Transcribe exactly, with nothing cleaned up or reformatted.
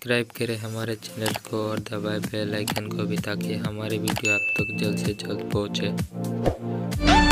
Subscribe करें हमारे channel को और दबाएं बेल आइकन को भी, ताकि हमारे वीडियो आप तक जल्द से जल्द पहुँचे।